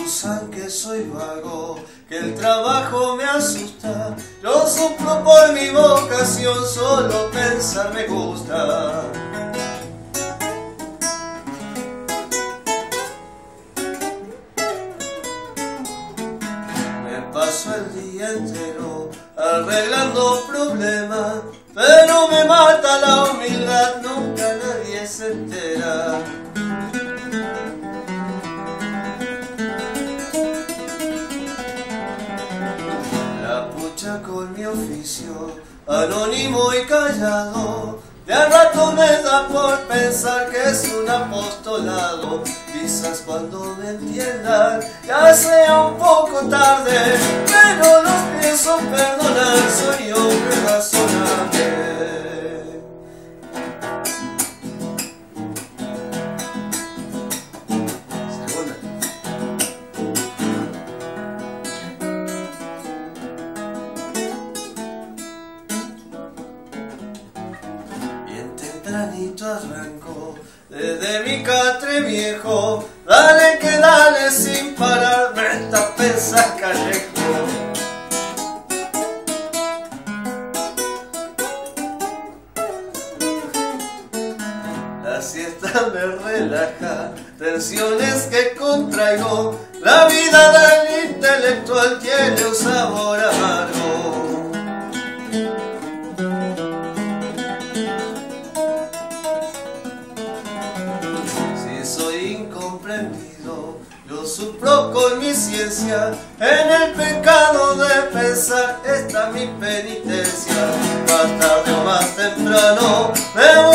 acusan que soy vago, que el trabajo me asusta. Yo sufro por mi vocación, solo pensar me gusta. Me paso el día entero arreglando problemas, pero me mata la humildad, nunca nadie se entera. Con mi oficio, anónimo y callado, de a rato me da por pensar que es un apostolado. Quizás cuando me entiendan ya sea un poco tarde, pero los pienso perdonar, soy hombre razonable. Tempranito arranco desde mi catre viejo, dale que dale sin parar, me está pensando callejo. La siesta me relaja, tensiones que contraigo, la vida del intelectual tiene un sabor amargo. Yo sufro con mi ciencia, en el pecado de pensar está mi penitencia. Más tarde o más temprano me